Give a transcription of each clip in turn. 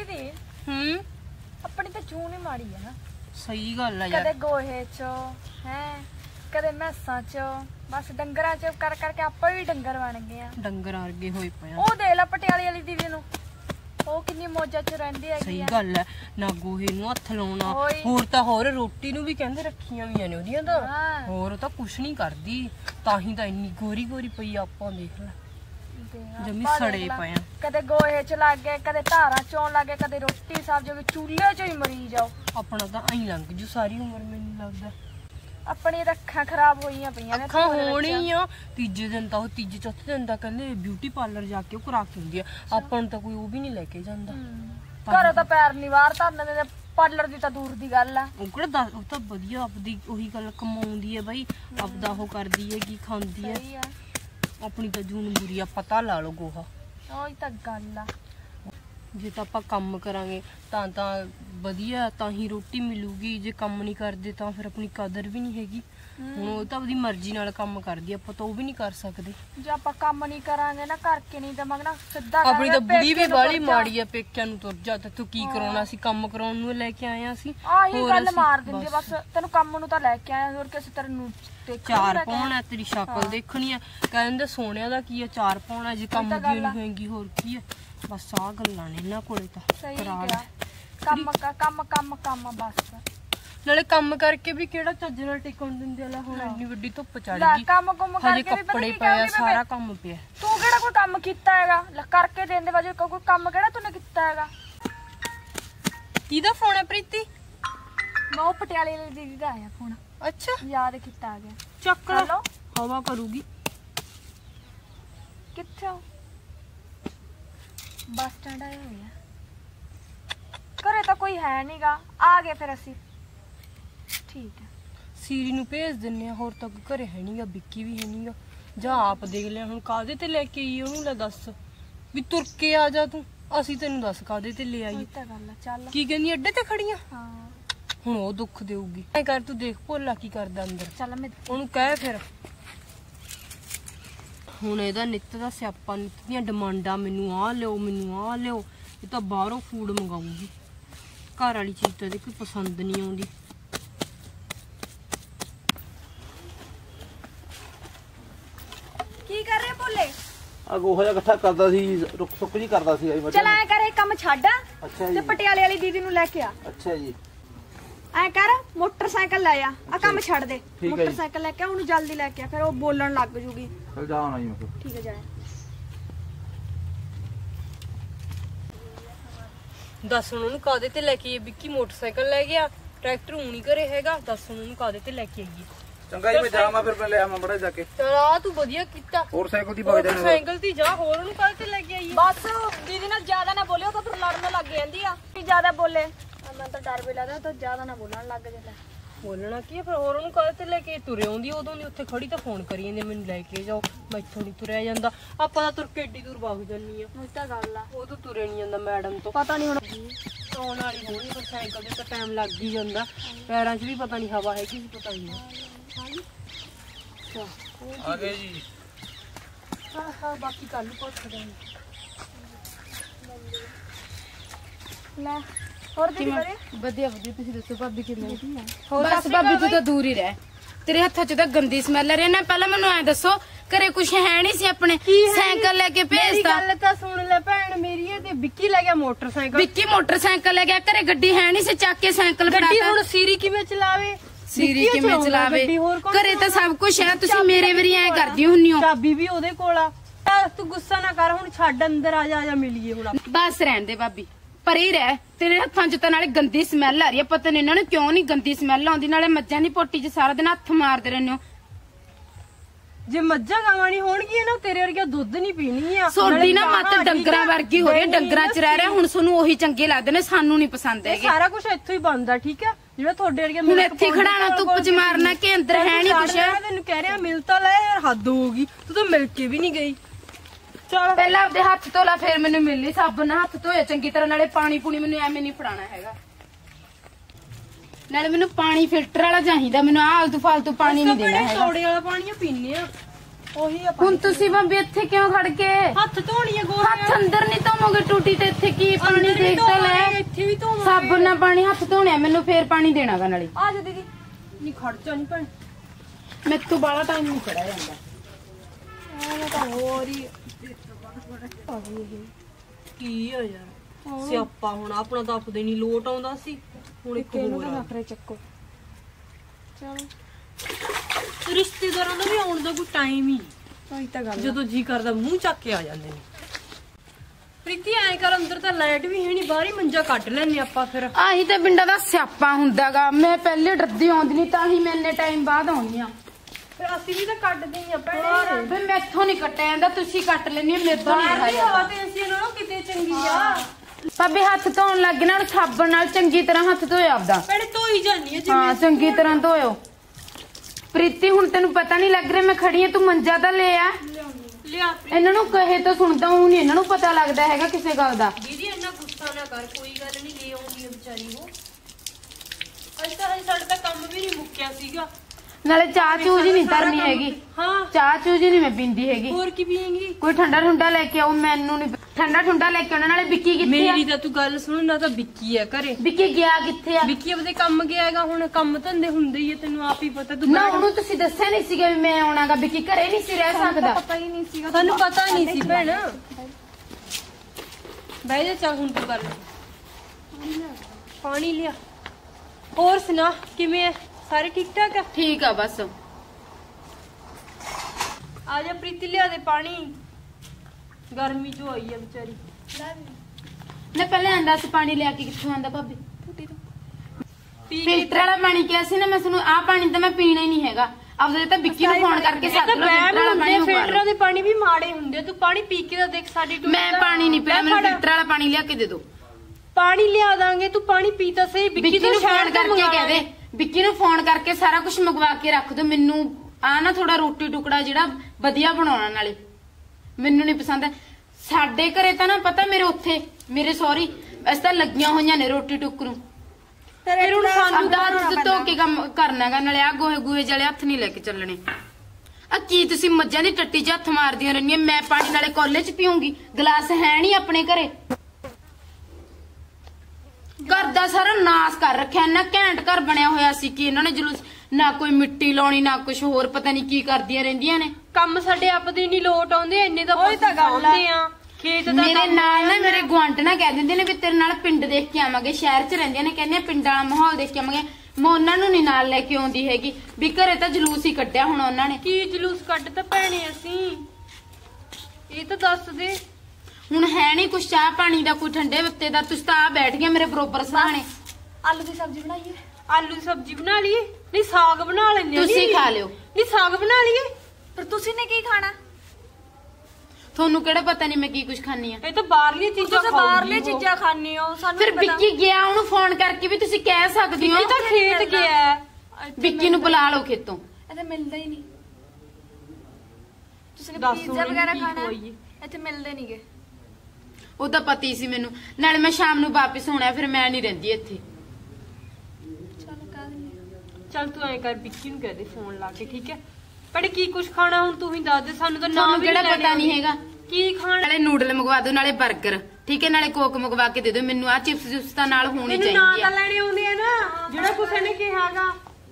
दीदी अपनी तो जून ही माड़ी है ना। सही गल है यार। कदे गोहे चो है कदे मैसां चो बस डंगरां चो कर करके आपां भी डंगर बन गए आ। डंगर वर्गे होए पे ओ देख ला पटियाले वाली दीदी नु ओ किन्नी मौजा च रहंदी है। सही गल है ना गोहे नु हत्थ लाउणा होर तां होर रोटी नु भी कहंदे रखियां भी ने ओदियां तां होर तां कुछ नहीं करदी ताही तां इन्नी गोरी गोरी पई आपां देख ला जमी सड़े पे आ। कदे गोहे च लग गए कदे धारा चों लग गए कदे रोटी सब्जी भी चूल्हे च ही मरी जाओ। अपना तां आई लंघ जू सारी उम्र मैनूं लगदा। अपनी अखां खराब होईयां पईयां ने। अखां होणी आ तीजे दिन तां तीजे चौथे दिन तां कहंदे ब्यूटी पार्लर जाके करा के हुंदी आ अपन तां कोई ओ भी नहीं लेके जांदा। घरों तां पैर नहीं बाहर धरने दे पार्लर दी तां दूर दी गल आ। ओ किहड़ा ओ तां वधिया आपदी ओही गल कमाउंदी है बई आपदा ओ करदी है की खांदी है। अपनी तो जून बुरी आ पता ला लो गोहा ओही तां गल आ। जे तां आपां काम करांगे तां वधिया तां ही रोटी मिलूगी जे काम नहीं करदे तां फिर अपनी कदर भी नहीं हैगी। हुण ओ तां अपनी मर्जी नाल काम करदी आपां तां ओ भी नहीं कर सकदे। जे आपां काम नहीं करांगे ना करके नहीं देवांगे ना सिद्धा अपनी तां बुढ़ी भी बाली माड़ी आ पेकियां नूं तुर जा तू की कराउणा सी काम कराउण नूं लेके आए आ असीं आही गल मार दिंदी बस तैनूं काम नूं तां लेके आए होर किस तरह नूं चार पाउणा तेरी शक्ल देखनी है कहंदे सोने दा की है चार पाउणा जे काम दी नहीं होएगी होर की है बस आ गल्लां ने इन्हां कोले तां करा ले काम काम काम बस नाले काम करके भी केड़ा चज नाल टिकण दिंदे ला हुण इन्नी वड्डी धुप्प चढ़ गई काम कुम करके भी कपड़े पिया सारा काम पिया तू केड़ा कोई काम कीता हैगा करके देंदे वजह कोई काम केड़ा तूने कीता हैगा। किदा फोन है प्रीति? मैं पटियाले वाली दीदी दा आया फोन। अच्छा याद किता आ गया चक लो हवा करूगी किथे हो? बस स्टैंड आए हुए हैं घरे तो कोई है नहीं गा आ गए फिर असी ठीक है। सीरी नूं भेज दिन्ने होर तक घरे है नहीं गा बिक्की भी है नहीं गा जा आप देख लिया हुण कादे ते लेके आई ओनू ले दस भी तुर के आ जा तू असी तेनू दस कादे ते ले आई चल की कहनी अड्डे ते खड़ियां हां हुण ओ दुख देऊगी ऐ कर तू देख भोला की करदा अंदर चल मैं ओनू कह फिर हुण एदा नित्त दा स्यापा नित्त दियां डिमांडां मैनू आ लिओ ये तां बाहरों फूड मंगाऊंगी घर वाली चीज तो कोई पसंद नहीं आउंदी। की कर रहे बोले आ गोहा जा इकट्ठा करदा सी रुक सुक जी करदा सी आई चल ऐ कर एक काम छड्ड अच्छा ते जी पटियाले वाली दीदी नु लेके आ। अच्छा जी ऐ कर मोटरसाइकिल ले आ काम छड्ड दे मोटरसाइकिल लेके आ ओनू जल्दी लेके आ फिर ओ बोलन लग जूगी। चल जा ना जी मैं ठीक है जाए दस उन्होंने कादे ते लेके आई बिक्की मोटरसाइकिल ले गया ट्रैक्टर ऊनी घरे हैगा दस उन्होंने कादे ते लेके आई चंगा जी मैं जावां फिर मैं ले आवां बड़ा जाके चल आ तू बढ़िया कीता और साइकिल दी भग जाने साइकिल ती जा होर उन्होंने कादे ते लेके आई बस दीदी ना ज्यादा ना बोलियो तो फिर लड़ने लग जांदी आ कि ज्यादा बोले मैं तो डर भी लगदा तो ज्यादा ना बोलन लग जांदा बोलना की फिर होर उन्होंने कादे ते लेके तुरे आउंदी उदों दी उत्थे खड़ी तां फोन करी जांदी मैनू लेके जाओ मैथों नहीं तुरिया जांदा आपां तां तुर के एड्डी दूर भाग जानी आ मुझ तां गल आ ओ तो तुरे नहीं जांदा मैडम तो पता नहीं हुण आउण वाली होनी पर साइकिल ते टाइम लग ही जांदा पैरां 'च भी पता नहीं हवा है कि पता नहीं आ गए जी हां बाकी कल पुछ देंगे ले और दी करे ਵਧੀਆ ਤੁਸੀਂ ਦੱਸੋ ਭਾਬੀ ਕਿਵੇਂ ਬਸ ਭਾਬੀ ਤੂੰ ਤਾਂ ਦੂਰ ਹੀ ਰਹਿ ਤੇਰੇ ਹੱਥਾਂ 'ਚ ਤਾਂ ਗੰਦੀ ਸਮੈਲ ਆ ਰਹੀ ਨਾ ਪਹਿਲਾਂ ਮੈਨੂੰ ਐ ਦੱਸੋ ਘਰੇ ਕੁਛ ਹੈ ਨਹੀਂ ਸੀ ਆਪਣੇ ਸਾਈਕਲ ਲੈ ਕੇ ਭੇਜਦਾ ਗੱਲ ਤਾਂ ਸੁਣ ਲੈ ਭੈਣ ਮੇਰੀ ਤੇ ਵਿੱਕੀ ਲੈ ਗਿਆ ਮੋਟਰਸਾਈਕਲ ਵਿੱਕੀ ਮੋਟਰਸਾਈਕਲ ਲੈ ਗਿਆ ਘਰੇ ਗੱਡੀ ਹੈ ਨਹੀਂ ਸੀ ਚੱਕ ਕੇ ਸਾਈਕਲ ਗੱਡੀ ਹੁਣ ਸੀਰੀ ਕਿਵੇਂ ਚਲਾਵੇ ਸੀਰੀ ਕਿਵੇਂ ਚਲਾਵੇ ਘਰੇ ਤਾਂ ਸਭ ਕੁਝ ਹੈ ਤੁਸੀਂ ਮੇਰੇ ਵਰੀ ਐ ਕਰਦੀ ਹੁੰਨੀ ਹੋ ਚਾਬੀ ਵੀ ਉਹਦੇ ਕੋਲ ਆ ਤੂੰ ਗੁੱਸਾ ਨਾ ਕਰ ਹੁਣ ਛੱਡ ਅੰਦਰ ਆ ਜਾ ਮਿਲੀਏ ਹੁਣ ਬਸ ਰਹਿਣ ਦੇ ਭਾਬੀ ਪਰ ਹੀ ਰਹਿ ਤੇਰੇ ਹੱਥਾਂ 'ਚ ਤਾਂ ਨਾਲੇ ਗੰਦੀ ਸਮੈਲ ਆ ਰਹੀ ਹੈ ਪਤਾ ਨਹੀਂ ਇਹਨਾਂ ਨੂੰ ਕਿਉਂ ਨਹੀਂ ਗੰਦੀ ਸਮੈਲ ਆਉਂਦੀ ਨਾਲੇ ਮੱਝਾਂ ਦੀ ਪੋਟੀ 'ਚ ਸਾਰਾ ਦਿਨ ਹੱਥ ਮਾਰਦੇ ਰਹਿੰਦੇ ਹੋ ਜੇ ਮੱਝਾਂ ਗਾਵਾਂ ਨਹੀਂ ਹੋਣਗੀਆਂ ਨਾ ਤੇਰੇ ਵਰਗਾ ਦੁੱਧ ਨਹੀਂ ਪੀਣੀ ਆ ਸੋਡੀ ਨਾ ਮੱਤ ਡੰਗਰਾਂ ਵਰਗੀ ਹੋ ਰਹੀ ਹੈ ਡੰਗਰਾਂ 'ਚ ਰਹਿ ਰਿਹਾ ਹੁਣ ਤੁਹਾਨੂੰ ਉਹੀ ਚੰਗੇ ਲੱਗਦੇ ਨੇ ਸਾਨੂੰ ਨਹੀਂ ਪਸੰਦ ਹੈਗੇ ਸਾਰਾ ਕੁਝ ਇੱਥੋਂ ਹੀ ਬਣਦਾ ਠੀਕ ਹੈ ਜਿਹੜਾ ਤੁਹਾਡੇ ਵਰਗੇ ਹੁਣ ਇੱਥੇ ਖੜਾਣਾ ਧੁੱਪ 'ਚ ਮਾਰਨਾ ਕਿ ਅੰਦਰ ਹੈ ਨਹੀਂ ਕੁਛ ਤੈਨੂੰ ਕਹਿ ਰਿਹਾ ਮਿਲ ਤਾਂ ਲੈ ਯਾਰ ਹੱਦ ਹੋਊਗੀ ਤੂੰ ਤਾਂ ਮਿਲ ਕੇ ਵੀ ਨਹੀਂ ਗਈ ਚਲ ਪਹਿਲਾਂ ਆਪਦੇ ਹੱਥ ਧੋ ਲਾ ਫਿਰ ਮੈਨੂੰ ਮਿਲਣੀ ਸਾਬਣ ਨਾਲ ਹੱਥ ਧੋਇਆ ਚੰਗੀ ਤਰ੍ਹਾਂ ਨਾਲੇ ਪਾਣੀ ਪੂਣੀ ਮੈਨੂੰ ਐਵੇਂ ਨਹੀਂ ਫੜਾਣਾ ਹੈਗਾ ਨਾਲੇ ਮੈਨੂੰ ਪਾਣੀ ਫਿਲਟਰ ਵਾਲਾ ਚਾਹੀਦਾ ਮੈਨੂੰ ਆਲਤੂ ਫਾਲਤੂ ਪਾਣੀ ਨਹੀਂ ਦੇਣਾ ਹੈਗਾ ਸੋਡੇ ਵਾਲਾ ਪਾਣੀ ਪੀਨੇ ਆ ਉਹੀ ਆ ਹੁਣ ਤੁਸੀਂ ਭਾਬੀ ਇੱਥੇ ਕਿਉਂ ਖੜ ਕੇ ਹੱਥ ਧੋਣੀਏ ਗੋਹੇ ਹੱਥ ਅੰਦਰ ਨਹੀਂ ਧੋਵਾਂ ਹੋ ਗਏ ਟੂਟੀ ਤੇ ਇੱਥੇ ਕੀ ਪਾਣੀ ਦੇਖ ਤਾਂ ਲੈ ਇੱਥੇ ਵੀ ਧੋਵਾਂਗੇ ਸਾਬਣ ਨਾਲ ਪਾਣੀ ਹੱਥ ਧੋਣਿਆ ਮੈਨੂੰ ਫੇਰ ਪਾਣੀ ਦੇਣਾਗਾ ਨਾਲੇ ਆ ਜਾ ਦੀਦੀ ਨਹੀਂ ਖਰਚਾ ਨਹੀਂ ਭੈਣ ਮੈਥੋਂ ਬਾਲਾ ਟਾਈਮ ਨਹੀਂ ਖੜਾ ਜਾਂਦਾ ਮੈਂ ਤਾਂ ਹੋਰ ਹੀ ਕੀ ਆ ਯਾਰ ਸਿਆਪਾ ਹੁਣ ਆਪਣਾ ਤਾਂ ਆਪਦੇ ਨਹੀਂ ਲੋਟ ਆਉਂਦਾ ਸੀ ਹੁਣ ਇੱਕ ਹੋਰ ਆ। ਨਖਰੇ ਚੱਕੋ ਚਲੋ ਰਿਸ਼ਤੇਦਾਰਾਂ ਦਾ ਵੀ ਆਉਣ ਦਾ ਕੋਈ ਟਾਈਮ ਹੀ ਉਹੀ ਤਾਂ ਗੱਲ ਜਦੋਂ ਜੀ ਕਰਦਾ ਮੂੰਹ ਚੱਕ ਕੇ ਆ ਜਾਂਦੇ ਨੇ ਪ੍ਰੀਤੀ ਐ ਕਰ ਅੰਦਰ ਤਾਂ ਲਾਈਟ ਵੀ ਹੈ ਨਹੀਂ ਬਾਹਰ ਹੀ ਮੰਜਾ ਕੱਢ ਲੈਣੇ ਆਪਾਂ ਫਿਰ ਆਹੀ ਤਾਂ ਪਿੰਡਾਂ ਦਾ ਸਿਆਪਾ ਹੁੰਦਾਗਾ ਮੈਂ ਪਹਿਲੇ ਡਰਦੀ ਆਉਂਦੀ ਨਹੀਂ ਤਾਂ ਹੀ ਮੈਂ ਇੰਨੇ ਟਾਈਮ ਬਾਅਦ ਆਉਣੀ ਆ ਫਿਰ ਅਸੀਂ ਵੀ ਤਾਂ ਕੱਢਦੇ ਹੀ ਆ ਭੈਣੇ ਵੇ ਮੈਥੋਂ ਨਹੀਂ ਕੱਟਿਆ ਜਾਂਦਾ ਤੁਸੀਂ ਕੱਟ ਲੈਣੀ ਮੇਰੇ ਤੋਂ ਨਹੀਂ ਬਾਹਰ ਦੀ ਆਇਆ ਹਵਾ ਤੇ ਅਸੀਂ ਨਾਲੋਂ ਕਿਤੇ ਚੰਗੀ ਆ ਭਾਬੀ ਹੱਥ ਧੋਣ ਲੱਗ ਨਾਲ ਸਾਬਣ ਨਾਲ ਚੰਗੀ ਤਰ੍ਹਾਂ ਹੱਥ ਧੋਇਆ ਆਪਦਾ ਭੈਣੇ ਧੋਈ ਜਾਨੀ ਆ ਹਾਂ ਚੰਗੀ ਤਰ੍ਹਾਂ ਧੋਇਓ ਪ੍ਰੀਤੀ ਹੁਣ ਤੈਨੂੰ ਪਤਾ ਨਹੀਂ ਲੱਗ ਰਿਹਾ ਮੈਂ ਖੜੀ ਆ ਤੂੰ ਮੰਜਾ ਤਾਂ ਲੈ ਆ ਲਿਆ ਇਹਨਾਂ ਨੂੰ ਕਹੇ ਤਾਂ ਸੁਣਦਾ ਹੂੰ ਨਹੀਂ ਇਹਨਾਂ ਨੂੰ ਪਤਾ ਲੱਗਦਾ ਹੈਗਾ ਕਿਸੇ ਗੱਲ ਦਾ ਦੀਦੀ ਇੰਨਾ ਗੁੱਸਾ ਨਾ ਕਰ ਕੋਈ ਗੱਲ ਨਹੀਂ ਲੈ ਆਉਂਦੀ ਆ ਵਿਚਾਰੀ ਉਹ ਅੱਜ ਸਾਡਾ ਤਾਂ ਕੰਮ ਵੀ ਨਹੀਂ ਮੁੱਕਿਆ ਸੀਗਾ ਨਾਲੇ ਚਾਹ ਚੂਜ ਨਹੀਂ ਧਰਨੀ ਹੈਗੀ ਹਾਂ ਚਾਹ ਚੂਜ ਨਹੀਂ ਮੈਂ ਪੀਂਦੀ ਹੈਗੀ ਹੋਰ ਕੀ ਪੀਏਂਗੀ ਕੋਈ ਠੰਡਾ ਠੰਡਾ ਲੈ ਕੇ ਆਓ ਮੈਨੂੰ ਨਹੀਂ ਠੰਡਾ ਲੈ ਕੇ ਆਉਣ ਨਾਲੇ ਵਿੱਕੀ ਕਿੱਥੇ ਆ ਮੇਰੀ ਤਾਂ ਤੂੰ ਗੱਲ ਸੁਣ ਨਾ ਤਾਂ ਵਿੱਕੀ ਆ ਘਰੇ ਵਿੱਕੀ ਗਿਆ ਕਿੱਥੇ ਆ ਵਿੱਕੀ ਆਪਦੇ ਕੰਮ ਗਿਆ ਹੈਗਾ ਹੁਣ ਕੰਮ ਧੰਦੇ ਹੁੰਦੇ ਹੀ ਆ ਤੈਨੂੰ ਆਪ ਹੀ ਪਤਾ ਤੂੰ ਨਾ ਉਹਨੂੰ ਤੁਸੀਂ ਦੱਸਿਆ ਨਹੀਂ ਸੀਗਾ ਵੀ ਮੈਂ ਆਉਣਾਗਾ ਵਿੱਕੀ ਘਰੇ ਨਹੀਂ ਸੀ ਰਹਿ ਸਕਦਾ ਪਤਾ ਹੀ ਨਹੀਂ ਸੀਗਾ ਸਾਨੂੰ ਪਤਾ ਨਹੀਂ ਸੀ ਭੈਣ ਬਹਿ ਜਾ ਚੱਲ ਹੁਣ ਤੂੰ ਕਰ ਪਾਣੀ ਲਿਆ ਹੋਰ ਸੁਣਾ ਕਿਵੇਂ ਐ ਸਾਰੇ ਠੀਕ ਠਾਕ ਆ ਠੀਕ ਆ ਬਸ ਆ ਜਾ ਪ੍ਰੀਤੀ ਲਿਆ ਦੇ ਪਾਣੀ ਗਰਮੀ ਜੋ ਆਈ ਆ ਵਿਚਾਰੀ ਨਾ ਪਹਿਲੇ ਆਂਦਾ ਸੀ ਪਾਣੀ ਲਿਆ ਕੇ ਕਿੱਥੋਂ ਆਂਦਾ ਭਾਬੀ ਪੀ ਫਿਲਟਰ ਵਾਲਾ ਪਾਣੀ ਕਿਹਾ ਸੀ ਨਾ ਮੈਂ ਤੁਹਾਨੂੰ ਆਹ ਪਾਣੀ ਤਾਂ ਮੈਂ ਪੀਣਾ ਹੀ ਨਹੀਂ ਹੈਗਾ ਆਪਦੇ ਤਾਂ ਵਿੱਕੀ ਨੂੰ ਫੋਨ ਕਰਕੇ ਸੱਦ ਲਓ ਫਿਲਟਰ ਵਾਲਾ ਪਾਣੀ ਮੰਗਵਾ ਫਿਲਟਰਾਂ ਲਓ ਦੇ ਪਾਣੀ ਵੀ ਮਾੜੇ ਹੁੰਦੇ ਆ, ਤੂੰ ਪਾਣੀ ਪੀ ਕੇ ਤਾਂ ਦੇਖ ਸਾਡੀ ਟੂਟੀ ਮੈਂ ਦਾ- ਪਾਣੀ ਨਹੀਂ ਪੀਣਾ ਲੈ ਮੈਨੂੰ ਫੜ। ਫਿਲਟਰ ਵਾਲਾ ਪਾਣੀ ਲਿਆ ਕੇ ਦੇ ਦਿਓ ਪਾਣੀ ਲਿਆ ਦਾਂਗੇ ਤੂੰ ਪਾਣੀ ਪੀ ਤਾਂ ਸਹੀ ਵਿੱਕੀ ਨੂੰ ਫੋਨ ਕਰਕੇ ਕਹਿ ਦੇ ਵਿੱਕੀ ਨੂੰ ਫੋਨ ਕਰਕੇ ਸਾਰਾ ਕੁਝ ਮੰਗਵਾ ਕੇ ਰੱਖ ਦਿਓ ਮੈਨੂੰ ਆ ਨਾ ਥੋੜਾ ਰੋਟੀ ਟੁਕੜਾ ਜਿਹੜਾ ਵਧੀਆ ਬਣਾਉਣਾ ਨਾਲੇ ਮੈਨੂੰ ਨਹੀਂ ਪਸੰਦ ਸਾਡੇ ਘਰੇ ਤਾਂ ਨਾ ਪਤਾ ਮੇਰੇ ਉੱਥੇ ਮੇਰੇ ਸੌਰੀ ਅਸੀਂ ਤਾਂ ਲੱਗੀਆਂ ਹੋਈਆਂ ਨੇ ਰੋਟੀ ਟੁੱਕ ਨੂੰ ਫਿਰ ਹੁਣ ਸਾਨੂੰ ਆਪਦਾ ਹੱਥ ਧੋ ਕੇ ਕੰਮ ਕਰਨਾ ਹੈਗਾ ਨਾਲੇ ਆ ਗੋਹੇ ਗੂਹੇ ਵਾਲੇ ਹੱਥ ਨਹੀਂ ਲੈ ਕੇ ਚੱਲਣੇ ਆ ਕੀ ਤੁਸੀਂ ਮੱਝਾਂ ਦੀ ਟੱਟੀ 'ਚ ਹੱਥ ਮਾਰਦੀਆਂ ਰਹਿੰਦੀਆਂ ਮੈਂ ਪਾਣੀ ਨਾਲੇ ਕੋਲੇ 'ਚ ਪੀਉਂਗੀ ਗਲਾਸ ਹੈ ਨਹੀਂ ਆਪਣੇ ਘਰੇ ਘਰ ਦਾ ਸਾਰਾ ਨਾਸ ਕਰ ਰੱਖਿਆ ਨਾ ਘੈਂਟ ਘਰ ਬਣਿਆ ਹੋਇਆ ਸੀ ਕਿ ਇਹਨਾਂ ਨੇ ਜਲੂਸ ਨਾ ਕੋਈ ਮਿੱਟੀ ਲਾਉਣੀ ਨਾ ਕੁਝ ਹੋਰ ਪਤਾ ਨਹੀਂ ਕੀ ਕਰਦੀਆਂ ਰਹਿੰਦੀਆਂ ਨੇ ਕੰਮ ਸਾਡੇ ਆਪਦੇ ਨਹੀਂ ਲੋਟ ਆਉਂਦੇ ਇੰਨੇ ਤਾਂ ਉਹੀ ਤਾਂ ਗੱਲ ਆ। ਆਉਂਦੇ ਆ ਖੇਤ ਦਾ ਮੇਰੇ ਕੰਮ ਨਾਲ ਨਾ ਮੇਰੇ ਗੁਆਂਢਣਾ ਕਹਿ ਦਿੰਦੇ ਨੇ ਵੀ ਤੇਰੇ ਨਾਲ ਪਿੰਡ ਦੇਖ ਕੇ ਆਵਾਂਗੇ ਸ਼ਹਿਰ 'ਚ ਰਹਿੰਦੀਆਂ ਨੇ ਕਹਿੰਦੀਆਂ ਪਿੰਡਾਂ ਵਾਲਾ ਮਾਹੌਲ ਦੇਖ ਕੇ ਆਵਾਂਗੇ ਮੈਂ ਉਹਨਾਂ ਨੂੰ ਨਹੀਂ ਨਾਲ ਲੈ ਕੇ ਆਉਂਦੀ ਹੈਗੀ ਵੀ ਘਰੇ ਤਾਂ ਜਲੂਸ ਹੀ ਕੱਢਿਆ ਹੁਣ ਉਹਨਾਂ ਨੇ ਕੀ ਜਲੂਸ ਕੱਢ ਤਾਂ ਭੈਣੇ ਅਸੀਂ ਇਹ ਤਾਂ ਦੱਸ ਦੇ ਹੁਣ ਹੈ ਨਹੀਂ ਕੁਛ ਚਾਹ ਪਾਣੀ ਦਾ ਕੋਈ ਠੰਡੇ ਵੱਤੇ ਦਾ ਤੁਸੀਂ ਤਾਂ ਆ ਬੈਠ ਗਿਆ ਮੇਰੇ ਬਰੋਬਰ ਸਹਾਣੇ ਆਲੂ ਦੀ ਸਬਜ਼ੀ ਬਣਾਈਏ ਆਲੂ ਦੀ ਸਬਜ਼ੀ ਬਣਾ ਲਈਏ ਨਹੀਂ ਸਾਗ ਬਣਾ ਲੈਂਦੇ ਤੁਸੀਂ ਖਾ ਲਿਓ ਨਹੀਂ ਸਾਗ ਬਣਾ ਲਈਏ ਪਰ ਤੁਸੀਂ ਨੇ ਕੀ ਖਾਣਾ ਤੁਹਾਨੂੰ ਕਿਹੜਾ ਪਤਾ ਨਹੀਂ ਮੈਂ ਕੀ ਕੁਝ ਖਾਣੀ ਆ ਇਹ ਤਾਂ ਬਾਹਰਲੀ ਚੀਜ਼ਾਂ ਤੁਸੀਂ ਬਾਹਰਲੀ ਚੀਜ਼ਾਂ ਖਾਣੀ ਹੋ ਸਾਨੂੰ ਫਿਰ ਨਹੀਂ ਪਤਾ ਵਿੱਕੀ ਗਿਆ ਉਹਨੂੰ ਫੋਨ ਕਰਕੇ ਵੀ ਤੁਸੀਂ ਕਹਿ ਸਕਦੇ ਹੋ ਇਹ ਤਾਂ ਖੇਤ ਗਿਆ ਹੈ। ਵਿੱਕੀ ਨੂੰ ਬੁਲਾ ਲਓ ਖੇਤੋਂ ਇੱਥੇ ਮਿਲਦਾ ਹੀ ਨਹੀਂ ਤੁਸੀਂ ਨੇ ਦੱਸ ਪੀਜ਼ਾ ਹੁਣ ਵਗੈਰਾ ਕੀ ਖਾਣਾ ਹੈ? ਖਵਾਈਏ? ਇੱਥੇ ਮਿਲਦੇ ਨਹੀਂਗੇ ਉਹ ਤਾਂ ਪਤੀ ਸੀ ਮੈਨੂੰ ਨਾਲੇ ਮੈਂ ਸ਼ਾਮ ਨੂੰ ਵਾਪਸ ਹੋਣਾ ਫਿਰ ਮੈਂ ਨਹੀਂ ਰਹਿੰਦੀ ਇੱਥੇ ਚਲ ਕਾ ਦਿੰਦੇ ਚੱਲ ਤੂੰ ਐਂ ਕਰ ਵਿੱਕੀ ਨੂੰ ਕਹਿ ਦੇ ਫੋਨ ਲਾ ਕੇ ਠੀਕ ਹੈ ਪਰ ਕੀ ਕੁਝ ਖਾਣਾ ਹੁਣ ਤੂੰ ਹੀ ਦੱਸ ਦੇ ਸਾਨੂੰ ਤਾਂ ਨਾਮ ਤੁਹਾਨੂੰ ਵੀ ਕਿਹੜਾ ਲੈਣੇ ਪਤਾ ਨਹੀਂ ਹੈਗਾ ਕੀ ਖਾਣਾ ਨਾਲੇ ਨੂਡਲ ਮੰਗਵਾ ਦਿਓ ਨਾਲੇ 버ਗਰ ਠੀਕ ਹੈ ਨਾਲੇ ਕੋਕ ਮੰਗਵਾ ਕੇ ਦੇ ਦਿਓ ਮੈਨੂੰ ਆ ਚਿਪਸ ਜੁਪਸ ਤਾਂ ਨਾਲ ਹੋਣੀ ਤੈਨੂੰ ਨਾਂ ਚਾਹੀਦੀ ਤਾਂ ਆ ਲੈਣੇ ਆਉਂਦੇ ਆ ਨਾ ਜਿਹੜਾ ਕੁਛ ਇਹਨੇ ਕਿਹਾਗਾ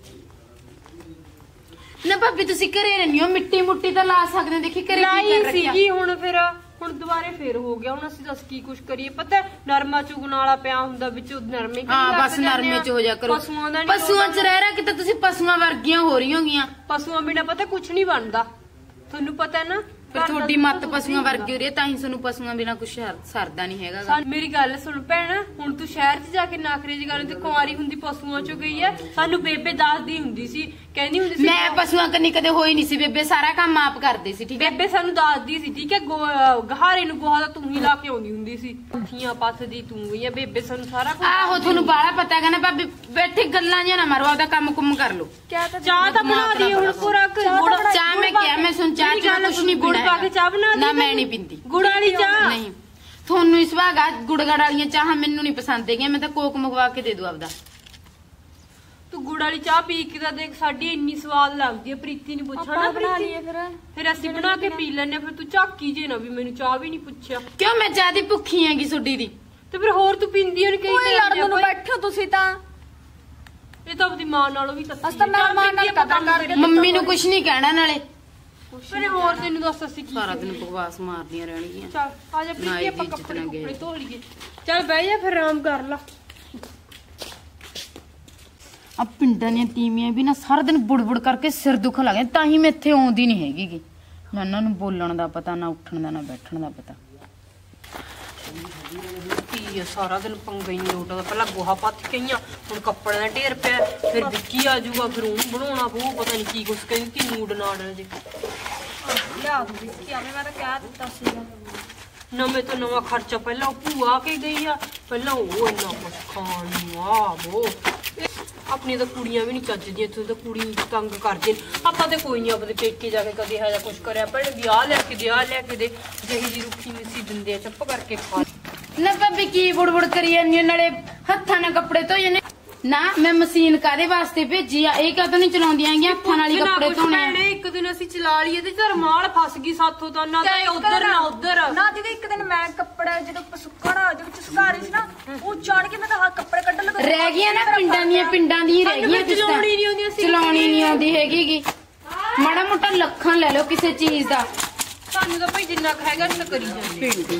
ਨਾ ਭਾਬੀ ਤੁਸੀਂ ਘਰੇ ਰਹਿੰਦੀ ਹੋ ਮਿੱਟੀ ਮੁੱਟੀ ਤਾਂ ਲਾ ਸਕਦੇ ਹੋ ਦੇਖੀ ਘਰੇ ਕੀ ਲਾਈ ਕਰ ਰੱਖਿਆ ਸੀਗੀ ਹੁਣ ਦੁਬਾਰੇ ਫੇਰ ਹੋ ਗਿਆ ਹੁਣ ਅਸੀਂ ਦੱਸ ਕੀ ਕੁਛ ਕਰੀਏ ਪਤਾ ਨਰਮਾ ਚੁਗਣ ਵਾਲਾ ਪਿਆ ਹੁੰਦਾ ਵਿੱਚ ਨਰਮੇ ਕਿਹੜੀ ਹਾਂ ਲੱਗ ਬਸ ਜਾਂਦੇ ਨਰਮੇ ਆ। ਚ ਹੋ ਜਾ ਕਰੋ ਪਸ਼ੂਆਂ ਦਾ ਨੀ ਪਸ਼ੂਆਂ ਚ ਹੁੰਦਾ। ਰਹਿ ਰਹਿ ਕੇ ਤਾਂ ਤੁਸੀਂ ਪਸ਼ੂਆਂ ਵਰਗੀਆਂ ਹੋ ਰਹੀ ਹੋਗੀਆਂ ਪਸ਼ੂਆਂ ਬਿਨਾ ਪਤਾ ਕੁਛ ਨਹੀਂ ਬਣਦਾ ਤੁਹਾਨੂੰ ਪਤਾ ਨਾ ਪਰ ਤੁਹਾਡੀ ਮੱਤ ਪਸ਼ੂਆਂ ਵਰਗੀ ਹੋ ਰਹੀ ਹੈ ਤਾਂ ਹੀ ਤੁਹਾਨੂੰ ਪਸ਼ੂਆਂ ਬਿਨਾ ਕੁਝ ਸਰਦਾ ਨਹੀਂ ਹੈਗਾ ਗਾ। ਸਾਨੂੰ ਮੇਰੀ ਗੱਲ ਸੁਣ ਭੈਣ ਹੁਣ ਤੂੰ ਸ਼ਹਿਰ 'ਚ ਜਾ ਕੇ ਨਾਖਰੇ ਦੀ ਗੱਲ ਤੇ ਕੁਆਰੀ ਹੁੰਦੀ ਪਸ਼ੂਆਂ 'ਚੋਂ ਗਈ ਐ ਸਾਨੂੰ ਬੇਬੇ ਦੱਸਦੀ ਹੁੰਦੀ ਸੀ ਕਹਿੰਦੀ ਹੁੰਦੀ ਸੀ ਮੈਂ ਪਸ਼ੂਆਂ ਕੰਨੀ ਕਦੇ ਹੋਈ ਨਹੀਂ ਸੀ ਬੇਬੇ ਸਾਰਾ ਕੰਮ ਆਪ ਕਰਦੇ ਸੀ ਠੀਕ ਹੈ ਬੇਬੇ ਸਾਨੂੰ ਦੱਸਦੀ ਸੀ ਠੀਕ ਹੈ ਗਹਾਰੇ ਨੂੰ ਗੋਹਾ ਤਾਂ ਤੂੰ ਹੀ ਲਾ ਕੇ ਆਉਂਦੀ ਹੁੰਦੀ ਸੀ ਪੁੱਠੀਆਂ ਪੱਥਦੀ ਤੂੰ ਹੀ ਐ ਬੇਬੇ ਸਾਨੂੰ ਸਾਰਾ ਕੁਝ ਆਹੋ ਤੁਹਾਨੂੰ ਬਾਹਲਾ ਪਤਾ ਹੈਗਾ ਨਾ ਭਾਬੀ ਬੈਠੇ ਗੱਲਾਂ ਜਿਹਾ ਨਾ ਮਾਰੋ ਆਪਦਾ ਕੰਮ ਕੁੰਮ ਕਰ ਲਓ ਕਿਆ ਤਾਂ ਚਾਹ ਤਾਂ ਬਣਾ ਦੀ ਹੁਣ ਪੂਰਾ ਚਾਹ ਮੈਂ ਕਿਹਾ ਮੈਂ ਸੁਣ ਚਾਹ ਚ ਕੁਝ ਨਹੀਂ ਗੁੜ ਪੀਣਾ ਪਾ ਕੇ ਚਾਹ ਬਣਾ ਦੀ ਨਾ ਮੈਂ ਨਹੀਂ ਪੀਂਦੀ ਗੁੜ ਵਾਲੀ ਚਾਹ ਨਹੀਂ ਤੁਹਾਨੂੰ ਇਸ ਵਾਰ ਗੁੜਗੜ ਵਾਲੀਆਂ ਚਾਹਾਂ ਮੈਨੂੰ ਨਹੀਂ ਪਸੰਦ ਹੈਗੀਆਂ ਮੈਂ ਤਾਂ ਕੋਕ ਮੰਗਵਾ ਕੇ ਦੇ ਦੂ ਆਪਦਾ ਤੂੰ ਗੁੜ ਵਾਲੀ ਚਾਹ ਪੀ ਕੇ ਤਾਂ ਦੇਖ ਸਾਡੀ ਇੰਨੀ ਸਵਾਦ ਲੱਗਦੀ ਹੈ। ਪ੍ਰੀਤੀ ਨੂੰ ਪੁੱਛਾਂ ਨਾ ਬਣਾ ਪ੍ਰੀਤੀ, ਲਈਏ ਫਿਰ ਅਸੀਂ ਬਣਾ ਕੇ ਪੀ ਲੈਣੇ। ਫਿਰ ਤੂੰ ਝਾਕੀ ਜੇ ਨਾ ਵੀ ਮੈਨੂੰ ਚਾਹ ਵੀ ਨਹੀਂ ਪੁੱਛਿਆ। ਕਿਉਂ ਮੈਂ ਜ਼ਿਆਦਾ ਭੁੱਖੀ ਹੈਗੀ ਸੁੱਡੀ ਦੀ? ਤੇ ਫਿਰ ਹੋਰ ਤੂੰ ਪੀਂਦੀ ਹੋਣੀ ਕਈ ਲੜਨ ਨੂੰ ਬੈਠੋ ਤੁਸੀਂ ਤਾਂ। ਇਹ ਤਾਂ ਆਪਣੀ ਮਾਂ ਨਾਲੋਂ ਵੀ ਅਸ ਤਾਂ ਮੈਂ ਮਾਂ ਨਾਲ ਕਦਰ ਕਰਦੇ। ਮੰਮੀ ਨੂੰ ਕੁਝ ਨਹੀਂ ਕਹਿਣਾ ਨਾਲੇ। ਫਿਰ ਹੋਰ ਤੈਨੂੰ ਦੱਸ ਅਸੀਂ ਕੀ ਸਾਰਾ ਦਿਨ ਬਕਵਾਸ ਮਾਰਦੀਆਂ ਰਹਿਣਗੀਆਂ। ਚੱਲ ਆ ਜਾ ਪ੍ਰੀਤੀ ਨਾਈ ਆਪਾਂ ਦੀ ਇੱਜ਼ਤ ਕੱਪੜੇ ਨਾ ਗਏ। ਕੁੱਪੜੇ ਧੋ ਲਈਏ। ਚੱਲ ਬਹਿ ਜਾ ਫਿਰ ਆਰਾਮ ਕਰ ਲਾ। ਆ ਪਿੰਡਾਂ ਦੀਆਂ ਤੀਵੀਆਂ ਵੀ ਨਾ ਸਾਰਾ ਦਿਨ ਬੁੜਬੁੜ ਕਰਕੇ ਸਿਰ ਦੁਖ ਲੱਗ ਜਾਂਦਾ। ਤਾਂ ਹੀ ਮੈਂ ਇੱਥੇ ਆਉਂਦੀ ਨਹੀਂ ਹੈਗੀ। ਨਾ ਇਹਨਾਂ ਨੂੰ ਬੋਲਣ ਦਾ ਪਤਾ, ਨਾ ਉੱਠਣ ਦਾ, ਨਾ ਬੈਠਣ ਦਾ ਪਤਾ। ਕੀ ਆ ਸਾਰਾ ਦਿਨ ਪੰਗਾ ਹੀ ਨਹੀਂ ਲੋਟਦਾ। ਪਹਿਲਾਂ ਗੋਹਾ ਪੱਥ ਗਈਆਂ, ਹੁਣ ਕੱਪੜੇ ਦਾ ਢੇਰ ਪਿਆ। ਫਿਰ ਵਿੱਕੀ ਆ ਜਾਊਗਾ, ਫਿਰ ਉਹਨੂੰ ਬਣਾਉਣਾ ਪਊ। ਪਤਾ ਨਹੀਂ ਕੀ ਕੁਛ ਕਹਿੰਦੀ ਤੀ ਨੂਡ ਨਾੜ ਜੇ ਲਿਆ ਦੂੰਗੀ ਕੀ ਆਵੇਂ, ਮੈਂ ਤਾਂ ਕਹਿ ਦਿੱਤਾ ਸੀਗਾ। ਨਵੇਂ ਤੋਂ ਨਵਾਂ ਖਰਚਾ। ਪਹਿਲਾਂ ਉਹ ਭੂਆ ਕੇ ਗਈ ਆ, ਪਹਿਲਾਂ ਉਹ ਇੰਨਾ ਕੁਛ ਖਾਣ ਨੂੰ ਆ ਉਹ। ਆਪਣੀਆਂ ਤਾਂ ਕੁੜੀਆਂ ਵੀ ਨਹੀਂ ਚੱਜਦੀਆਂ, ਇੱਥੋਂ ਤਾਂ ਕੁੜੀ ਤੰਗ ਕਰਦੇ ਨੇ। ਆਪਾਂ ਤੇ ਕੋਈ ਨਹੀਂ ਆਪਣੇ ਪੇਕੇ ਜਾ ਕੇ ਕਦੇ ਇਹੋ ਜਿਹਾ ਕੁਛ ਕਰਿਆ। ਭੈਣੇ ਵੀ ਆਹ ਲੈ ਕੇ ਦੇ, ਆਹ ਲੈ ਕੇ ਦੇ, ਜਿਹੀ ਜੀ ਰੁੱਖੀ ਮਿੱਸੀ ਦਿੰਦੇ ਆ, ਚੁੱਪ ਕਰਕੇ ਖਾ। ਨਾ ਭਾਬੀ ਕੀ ਬੁੜਬੁੜ ਕਰੀ ਜਾਂਦੀ? ਨਾਲੇ ਹੱਥਾਂ ਨਾਲ ਕੱਪੜੇ ਧੋਈ ਜਾਂਦੇ। ਨਾ ਮੈਂ ਮਸ਼ੀਨ ਕਾਦੇ ਵਾਸਤੇ ਭੇਜੀ ਆ? ਇਹ ਕਦੋਂ ਨਹੀਂ ਚਲਾਉਂਦੀਆਂ ਹੈਗੀਆਂ? ਹੱਥਾਂ ਨਾਲ ਹੀ ਕੱਪੜੇ ਧੋਣੇ ਆ। ਇੱਕ ਦਿਨ ਅਸੀਂ ਚਲਾ ਲਈਏ ਤੇ ਰਮਾਲ ਫਸ ਗਈ ਸਾਥੋਂ ਤਾਂ। ਨਾ ਤਾਂ ਉਧਰ ਨਾ ਉਧਰ। ਨਾ ਦੀਦੀ ਇੱਕ ਦਿਨ ਮੈਂ ਕੱਪੜੇ ਜਦੋਂ ਸੁੱਕਣਾ ਦੇ ਵਿੱਚ ਸੁਕਾ ਰਹੀ ਸੀ ਨਾ, ਉਹ ਚੜ ਕੇ ਮੈਂ ਤਾਂ ਕੱਪੜੇ ਕੱਢਣ ਲੱਗਾ। ਰਹਿ ਗਈਆਂ ਨਾ ਪਿੰਡਾਂ ਦੀਆਂ ਹੀ ਰਹਿ ਗਈਆਂ। ਚਲਾਉਣੀ ਨਹੀਂ ਆਉਂਦੀ, ਚਲਾਉਣੀ ਨਹੀਂ ਆਉਂਦੀ ਹੈਗੀ। ਮਾੜਾ ਮੋਟਾ ਲੱਖਾਂ ਲੈ ਲਓ ਕਿਸੇ ਚੀਜ਼ ਦਾ। ਸਾਨੂੰ ਤਾਂ ਭਾਈ ਜਿੰਨਾ ਖਾਏਗਾ ਨਾ ਕਰੀ ਜਾਂਦੇ। ਪਿੰਡੀ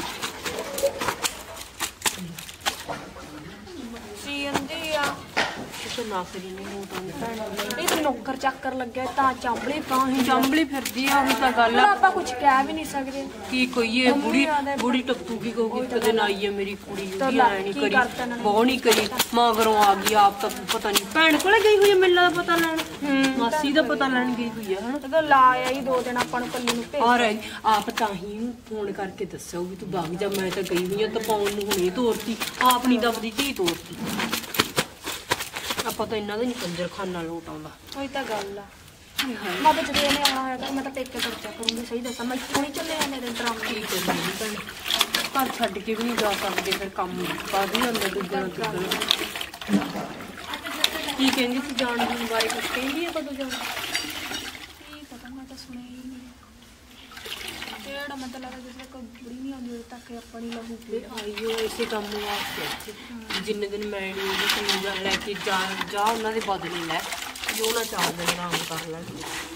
ਸੀਂਦੀ ਆ ਨਾਸਰੀ ਨਹੀਂ ਹੋਤਾ। ਇਹ ਤਾਂ ਨੌਕਰ ਚੱਕਰ ਲੱਗਿਆ ਤਾਂ ਚਾਂਬਲੀ ਚੰਬਲੀ ਫਿਰਦੀ ਆ। ਉਹੀ ਤਾਂ ਗੱਲ ਹੁਣ ਆ। ਆਪਾਂ ਕੁਝ ਕਹਿ ਵੀ ਨਹੀਂ ਸਕਦੇ। ਕੀ ਕਹੀਏ? ਬੁੜੀ ਟੱਪੂਗੀ ਕਹੂਗੀ ਕਦੇ ਨਾ ਆਈ ਹੈ ਮੇਰੀ ਕੁੜੀ। ਉਹਦੀ ਐ ਨਹੀਂ ਕਰੀ, ਬਹੁਤ ਨਹੀਂ ਕਰੀ। ਮਗਰੋਂ ਆ ਗਈ ਆਪ ਤਾਂ ਪਤਾ ਨਹੀਂ ਭੈਣ ਕੋਲੇ ਗਈ ਹੋਈ ਹੈ, ਮੇਲਾ ਦਾ ਪਤਾ ਲੈਣ। ਮਾਸੀ ਦਾ ਪਤਾ ਲੈਣ ਗਈ ਹੋਈ ਹੈ ਹਨਾ। ਜਦੋਂ ਲਾ ਆਈ 2 ਦਿਨ ਆਪਾਂ ਨੂੰ ਕੱਲੀ ਨੂੰ ਭੇਜ। ਔਰ ਆਪ ਤਾਂ ਹੀ ਫੋਨ ਕਰਕੇ ਦੱਸਿਆ ਵੀ ਤੂੰ ਵਗ ਜਾ। ਮੈਂ ਤਾਂ ਗਈ ਹੋਈ ਆ ਤਾਂ ਪਾਉਣ ਨੂੰ ਹੁਣੇ ਤੋਰਤੀ। ਆਪ ਨਹੀਂ ਦਬਦੀ ਧੀ ਤੋਰਤੀ। ਆਪਾਂ ਤਾਂ ਇਹਨਾਂ ਦਾ ਨਹੀਂ ਕੰਜਰਖਾਨਾ ਲੋਟ ਆਉਂਦਾ। ਉਹੀ ਤਾਂ ਗੱਲ ਆ। ਮੈਂ ਤਾਂ ਜਦੋਂ ਇਹਨੇ ਆਉਣਾ ਹੋਇਆ ਤਾਂ ਮੈਂ ਤਾਂ ਪੇਕੇ ਖਰਚਾ ਕਰੂੰਗੀ। ਸਹੀ ਦੱਸਾਂ ਮੈਂ ਇੱਥੋਂ ਨਹੀਂ ਚੱਲੇ ਜਾਂਦੇ ਦਿਨ ਡਰਾਮੇ। ਕੀ ਕਰੀਏ ਭੈਣ, ਘਰ ਛੱਡ ਕੇ ਵੀ ਨਹੀਂ ਜਾ ਸਕਦੇ। ਫਿਰ ਕੰਮ ਵੱਧ ਜਾਂਦਾ ਦੂਜੇ ਨਾਲ ਦੂਜੇ। ਕੀ ਕਹਿੰਦੀ ਸੀ ਜਾਣ ਦੇ ਬਾਰੇ? ਕੁਝ ਕਹਿੰਦੀ ਹੈ ਕਦੋਂ ਜਾਣਾ? ਕੀ ਪਤਾ, ਮੈਂ ਤਾਂ ਸੁਣਿਆ ਹੀ ਨਹੀਂ। ਕਿਹੜਾ ਮਤਲਬ ਹੈ ਜਿਸ ਕੋਈ ਬੁੜੀ ਨਹੀਂ ਆਉਂਦੀ ਉਦੋਂ ਤੱਕ ਆਪਣੀ ਲਹੂ ਪੀ ਆਈਓ ਇਸੇ ਕੰਮ ਵਾਸਤੇ। ਜਿੰਨੇ ਦਿਨ ਮੈਂ ਨਹੀਂ ਉਹਦੀ ਸਮਝਾ ਲੈ ਕੇ ਜਾ ਉਹਨਾਂ ਦੇ ਬਦਲੇ ਲੈ ਜੋ ਨਾ 4 ਦਿਨ ਆਰਾਮ ਕਰ ਲੈਣ।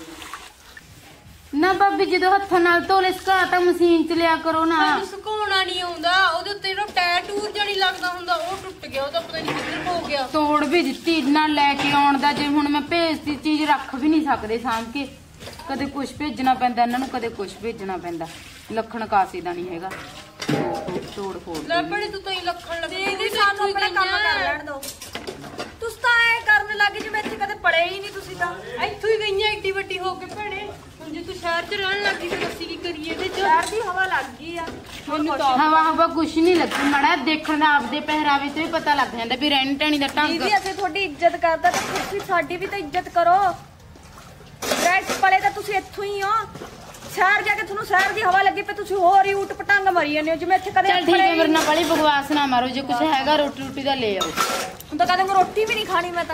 ਨਾ ਭਾਬੀ ਜਦੋਂ ਹੱਥਾਂ ਨਾਲ ਧੋਲੇ ਸੁਕਾ ਤਾਂ ਮਸ਼ੀਨ ਚ ਲਿਆ ਕਰੋ ਨਾ। ਸੁਕਾਉਣਾ ਨਹੀਂ ਆਉਂਦਾ। ਉਹਦੇ ਉੱਤੇ ਜਿਹੜਾ ਟਾਇਰ ਟੂਰ ਜਾਨੀ ਲੱਗਦਾ ਹੁੰਦਾ ਉਹ ਟੁੱਟ ਗਿਆ। ਉਹ ਤਾਂ ਪਤਾ ਨਹੀਂ ਕਿੱਧਰ ਹੋ ਗਿਆ। ਤੋੜ ਵੀ ਦਿੱਤੀ ਨਾ ਲੈ ਕੇ ਆਉਣ ਦਾ। ਜੇ ਹੁਣ ਮੈਂ ਭੇਜਦੀ ਚੀਜ਼ ਰੱਖ ਵੀ ਨਹੀਂ ਸਕਦੇ ਸਾਂਭ ਕੇ। ਕਦੇ ਕੁਛ ਭੇਜਣਾ ਪੈਂਦਾ ਇਹਨਾਂ ਨੂੰ, ਕਦੇ ਕੁਛ ਭੇਜਣਾ ਪੈਂਦਾ। ਲੱਖਣ ਕਾਸੇ ਦਾ ਨਹੀਂ ਹੈਗਾ। ਤੋੜ ਫੋੜ ਲੈ ਭੈਣੇ ਤੂੰ ਤਾਂ ਹੀ ਲੱਖਣ ਲੱਗੀ। ਦੀਦੀ ਸਾਨੂੰ ਆਪਣਾ ਕੰਮ ਕਰ ਲੈਣ ਦੋ। ਤੁਸੀਂ ਤਾਂ ਐ ਕਰਨ ਲੱਗੇ ਜਿਵੇਂ ਇੱਥੇ ਕਦੇ ਪੜੇ ਹੀ ਨਹੀਂ। ਤੁਸੀਂ ਤਾਂ ਇੱਥੋਂ ਹੀ ਗਈਆਂ ਏਡੀ ਵੱਡੀ ਹੋ ਕੇ ਭੈਣੇ। ਹੁਣ ਜੇ ਤੂੰ ਸ਼ਹਿਰ 'ਚ ਰਹਿਣ ਲੱਗੀ ਫਿਰ ਅਸੀਂ ਕੀ ਕਰੀਏ ਇਹਦੇ 'ਚ? ਸ਼ਹਿਰ ਦੀ ਹਵਾ ਲੱਗ ਗਈ ਆ। ਮੈਨੂੰ ਤਾਂ ਹਵਾ ਕੁਛ ਨਹੀਂ ਲੱਗੀ। ਮਾੜਾ ਦੇਖਣ ਦਾ ਆਪਦੇ ਪਹਿਰਾਵੇ ਤੋਂ ਹੀ ਪਤਾ ਲੱਗ ਜਾਂਦਾ ਵੀ ਰਹਿਣ ਟਹਿਣੀ ਦਾ ਢੰਗ। ਦੀਦੀ ਅਸੀਂ ਤੁਹਾਡੀ ਇੱਜ਼ਤ ਕਰਦਾ ਤਾਂ ਤੁਸੀਂ ਸਾਡੀ ਵੀ ਤਾਂ ਇੱਜ਼ਤ ਕਰੋ। ਰੈਸ ਪਲੇ ਤਾਂ ਤੁਸੀਂ ਇੱਥੋਂ ਹੀ ਹੋ। ਸ਼ਹਿਰ ਜਾ ਕੇ ਤੁਹਾਨੂੰ ਸ਼ਹਿਰ ਦੀ ਹਵਾ ਲੱਗੀ ਪਈ, ਤੁਸੀਂ ਹੋਰ ਹੀ ਊਟ ਪਟੰਗ ਮਰੀ ਜਾਂਦੇ ਹੋ ਜਿਵੇਂ ਇੱਥੇ ਕਦੇ। ਚੱਲ ਠੀਕ ਹੈ, ਮੇਰੇ ਨਾਲ ਬੜੀ ਬਕਵਾਸ ਨਾ ਮਾਰੋ। ਜੇ ਕੁਛ ਹੈਗਾ ਰੋਟੀ ਰੋਟੀ ਦਾ ਲੈ ਆਓ। ਹੁਣ ਤਾਂ ਕਦੇ ਰੋਟੀ ਵੀ ਨਹੀਂ ਖਾਣੀ ਮੈਂ ਤਾਂ।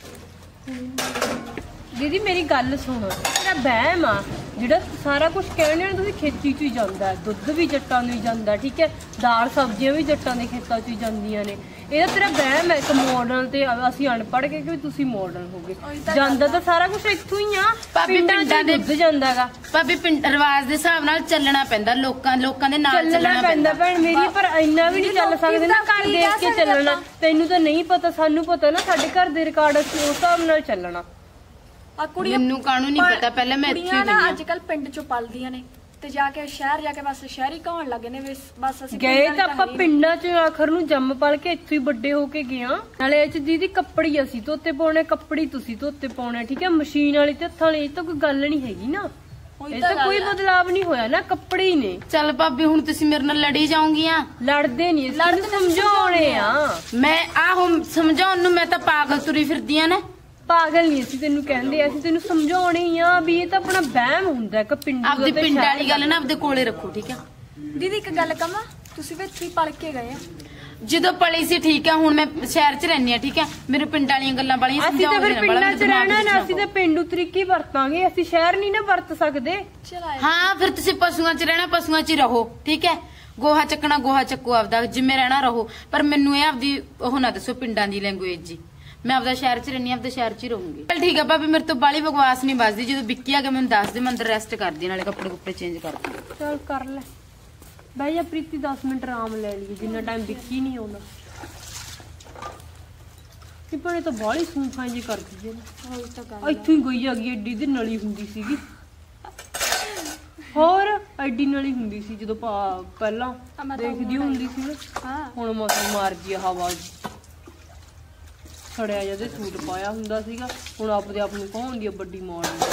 ਦੀਦੀ ਮੇਰੀ ਗੱਲ ਸੁਣੋ। ਮੇਰਾ ਵਹਿਮ ਆ ਜਿਹੜਾ ਸਾਰਾ ਕੁਝ ਕਹਿੰਦੇ ਨੇ ਤੁਸੀਂ ਖੇਤੀ 'ਚ ਹੀ ਜਾਂਦਾ। ਦੁੱਧ ਵੀ ਜੱਟਾਂ ਨੂੰ ਹੀ ਜਾਂਦਾ, ਠੀਕ ਹੈ। ਦਾਲ ਸਬਜ਼ੀਆਂ ਵੀ ਜੱਟਾਂ ਦੇ ਖੇਤਾਂ 'ਚ ਹੀ ਜਾਂਦੀਆਂ ਨੇ। ਇਹਦਾ ਤੇਰਾ ਵਹਿਮ ਹੈ ਇੱਕ ਮਾਡਲ ਤੇ। ਅਸੀਂ ਅਨਪੜ੍ਹ ਕੇ ਕਿ ਤੁਸੀਂ ਮਾਡਲ ਹੋ ਗਏ। ਜਾਂਦਾ ਤਾਂ ਸਾਰਾ ਕੁਝ ਇੱਥੋਂ ਹੀ ਆ। ਭਾਬੀ ਪਿੰਡਾਂ ਦੇ ਦੁੱਧ ਜਾਂਦਾ ਹੈਗਾ। ਭਾਬੀ ਪਿੰਡ ਰਿਵਾਜ ਦੇ ਹਿਸਾਬ ਨਾਲ ਚੱਲਣਾ ਪੈਂਦਾ। ਲੋਕਾਂ ਦੇ ਨਾਲ ਚੱਲਣਾ ਪੈਂਦਾ ਭੈਣ ਮੇਰੀ। ਪਰ ਇੰਨਾ ਵੀ ਨਹੀਂ ਚੱਲ ਸਕਦੇ ਨਾ। ਘਰ ਦੇਖ ਕੇ ਚੱਲਣਾ। ਤੈਨੂੰ ਤਾਂ ਨਹੀਂ ਪਤਾ, ਸਾਨੂੰ ਪਤਾ ਨਾ। ਸਾਡੇ ਘਰ ਦੇ ਰਿਕਾਰਡ ਅਸੀਂ ਉਸ ਹਿਸਾਬ ਨਾਲ ਚੱਲਣਾ। ਆ ਕੁੜੀਆਂ ਮੈਨੂੰ ਕਾਹਨੂੰ ਨਹੀਂ ਪਤਾ। ਪਹਿਲਾਂ ਮੈਂ ਇੱਥੇ ਹੀ ਕੁੜੀਆਂ ਨਾ ਗਈ ਅੱਜ ਕੱਲ ਪਿੰਡ ਚੋਂ ਪਲਦੀਆਂ ਨੇ ਤੇ ਜਾ ਕੇ ਸ਼ਹਿਰ ਜਾ ਕੇ ਬਸ ਸ਼ਹਿਰੀ ਕਹਾਉਣ ਲੱਗੇ ਨੇ। ਬਸ ਅਸੀਂ ਗਏ ਤਾਂ ਆਪਾਂ ਪਿੰਡਾਂ 'ਚ ਆਖਰ ਨੂੰ ਜੰਮ ਪਲ ਕੇ ਇੱਥੋਂ ਹੀ ਵੱਡੇ ਹੋ ਕੇ ਗਏ ਆ। ਨਾਲੇ ਇਹ 'ਚ ਦੀਦੀ ਕੱਪੜੀ ਅਸੀਂ ਧੋਤੇ ਪਾਉਣੇ, ਕੱਪੜੀ ਤੁਸੀਂ ਧੋਤੇ ਪਾਉਣੇ, ਠੀਕ ਹੈ। ਮਸ਼ੀਨ ਵਾਲੀ ਤੇ ਹੱਥਾਂ ਵਾਲੀ ਇਹ ਤਾਂ ਕੋਈ ਗੱਲ ਨਹੀਂ ਹੈਗੀ ਨਾ। ਇਹ ਤਾਂ ਕੋਈ ਬਦਲਾਵ ਨਹੀਂ ਹੋਇਆ ਨਾ, ਕੱਪੜੇ ਹੀ ਨੇ। ਚੱਲ ਭਾਬੀ ਹੁਣ ਤੁਸੀਂ ਮੇਰੇ ਨਾਲ ਲੜੀ ਜਾਓਗੀਆਂ। ਲੜਦੇ ਨਹੀਂ, ਸਮਝਾਉਣੇ ਆ। ਮੈਂ ਆਹੋ ਸਮਝਾਉਣ ਨੂੰ ਮੈਂ ਤਾਂ ਪਾਗਲ ਤੁਰੀ ਫਿਰਦੀ ਆ ਨਾ। ਪਾਗਲ ਨਹੀਂ ਅਸੀਂ ਤੈਨੂੰ ਕਹਿੰਦੇ, ਅਸੀਂ ਤੈਨੂੰ ਸਮਝਾਉਣੇ ਹੀ ਆ ਵੀ ਇਹ ਤਾਂ ਆਪਣਾ ਵਹਿਮ ਹੁੰਦਾ ਕਿ ਪਿੰਡ ਆਪਦੇ ਪਿੰਡ ਵਾਲੀ ਗੱਲ ਨਾ ਆਪਦੇ ਕੋਲੇ ਰੱਖੋ, ਠੀਕ ਆ। ਦੀਦੀ ਇੱਕ ਗੱਲ ਕਹਾਂ, ਤੁਸੀਂ ਵੀ ਇੱਥੇ ਹੀ ਪਲ ਕੇ ਗਏ ਆ। ਜਦੋਂ ਪਲੀ ਸੀ ਠੀਕ ਹੈ, ਹੁਣ ਮੈਂ ਸ਼ਹਿਰ 'ਚ ਰਹਿੰਦੀ ਆ, ਠੀਕ ਹੈ। ਮੇਰੇ ਪਿੰਡ ਵਾਲੀਆਂ ਗੱਲਾਂ ਵਾਲੀਆਂ ਅਸੀਂ ਤਾਂ ਫਿਰ ਪਿੰਡਾਂ 'ਚ ਰਹਿਣਾ ਨਾ, ਅਸੀਂ ਤਾਂ ਪਿੰਡੂ ਤਰੀਕੇ ਵਰਤਾਂਗੇ, ਅਸੀਂ ਸ਼ਹਿਰ ਨਹੀਂ ਨਾ ਵਰਤ ਸਕਦੇ। ਹਾਂ ਫਿਰ ਤੁਸੀਂ ਪਸ਼ੂਆਂ 'ਚ ਰਹਿਣਾ, ਪਸ਼ੂਆਂ 'ਚ ਹੀ ਰਹੋ, ਠੀਕ ਹੈ। ਗੋਹਾ ਚੱਕਣਾ ਗੋਹਾ ਚੱਕੋ, ਆਪਦਾ ਜਿੰਮੇ ਰਹਿਣਾ ਰਹੋ, ਪਰ ਮੈਨੂੰ ਇਹ ਆਪਦੀ ਉਹ ਨਾ ਦੱਸੋ ਪਿੰਡਾਂ ਦੀ ਲੈਂਗੁਏਜ ਜੀ। ਮੈਂ ਆਪਦਾ ਸ਼ਹਿਰ 'ਚ ਰਹਿਣੀ, ਆਪਦੇ ਸ਼ਹਿਰ 'ਚ ਹੀ ਰਹੂੰਗੀ। ਚਲ ਠੀਕ ਹੈ ਭਾਬੀ, ਮੇਰੇ ਤੋਂ ਬਾਲੀ ਬਕਵਾਸ ਨਹੀਂ ਵੱਜਦੀ। ਜਦੋਂ ਵਿੱਕੀ ਆ ਕੇ ਮੈਨੂੰ ਦੱਸ ਦੇ, ਮੈਂ ਅੰਦਰ ਰੈਸਟ ਕਰਦੀ, ਨਾਲੇ ਕੱਪੜੇ ਕੁੱਪੜੇ ਚੇਂਜ ਕਰਦੀ। ਚਲ ਕਰ ਲੈ, ਬਹਿ ਜਾ ਪ੍ਰੀਤੀ, 10 ਮਿੰਟ ਆਰਾਮ ਲੈ ਲਈਏ, ਜਿੰਨਾ ਟਾਈਮ ਵਿੱਕੀ ਨਹੀਂ ਆਉਂਦਾ। ਕਿ ਭਣੇ ਤਾਂ ਬਾਲੀ ਸੂਫਾਂ ਜੀ ਕਰਦੀ ਜੇ ਨਾ, ਇੱਥੋਂ ਹੀ ਗਈ ਹੈਗੀ, ਏਡੀ ਦੀ ਨਲੀ ਹੁੰਦੀ ਸੀਗੀ, ਹੋਰ ਐਡੀ ਨਲੀ ਹੁੰਦੀ ਸੀ ਜਦੋਂ ਪਹਿਲਾਂ ਦੇਖਦੀ ਹੁੰਦੀ ਸੀ ਨਾ। ਹੁਣ ਮੌਸਮ ਮਾਰ ਗਈ ਹਵਾ, ਛੜਿਆ ਜਦੇ ਸੂਟ ਪਾਇਆ ਹੁੰਦਾ ਸੀਗਾ, ਹੁਣ ਆਪਦੇ ਆਪ ਨੂੰ ਕੌਣ ਦੀ ਵੱਡੀ ਮਾਰ।